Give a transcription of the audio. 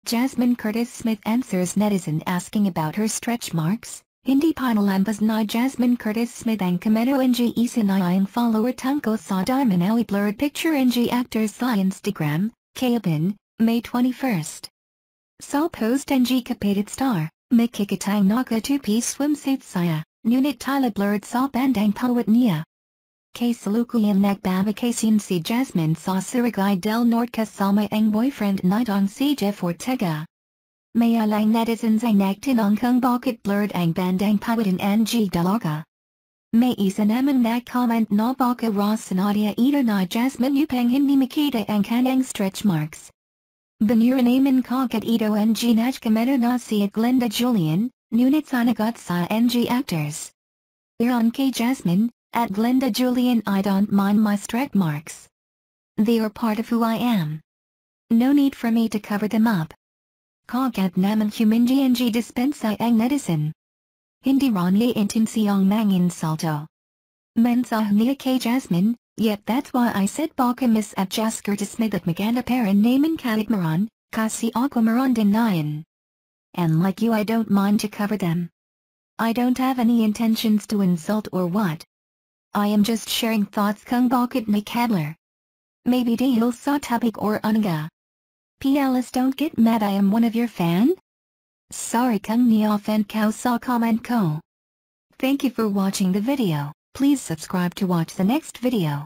Jasmine Curtis Smith answers netizen asking about her stretch marks. Hindi pinalambas ni Jasmine Curtis Smith ang komento ng isa na ang follower tungkol sa di manawi blurred picture ng actor sa Instagram, kahapon, May 21. Sa post ng kapatid star, may kikitang naka two-piece swimsuit saya, ngunit tila blurred sa bandang pawat niya. Kasalukuyan nagbabakasin si Jasmine sa Surigay del Norte kasama ang boyfriend nitong si Jeff Ortega. May ilang netizens ay nagtanong kung bakit blurred ang bandang pawitan ng dalaga. May isa naman nag-comment na baka raw sinadya ito na Jasmine upang hindi makita ang kanyang stretch marks. Binura naman kagad ito ng nagkomento na si Glenda Julian, ngunit sanagot sa ng actors. Ayon kay Jasmine, at Glenda Julian, I don't mind my stretch marks. They are part of who I am. No need for me to cover them up. Kagad naman humingi ng dispensa ang netizen. Hindi ron niya intensiyong manginsulto. Mensah niya kay Jasmine, yet that's why I said baka Miss at Jas Curtis Smith at maganda paran naman kaligmaran, kasi ako maran din nayan. And like you, I don't mind to cover them. I don't have any intentions to insult or what. I am just sharing thoughts kung bakit may kadler. Maybe dahil sa topic or anaga. PLS, don't get mad, I am one of your fan? Sorry kung ni-offend ka sa comment ko. Thank you for watching the video. Please subscribe to watch the next video.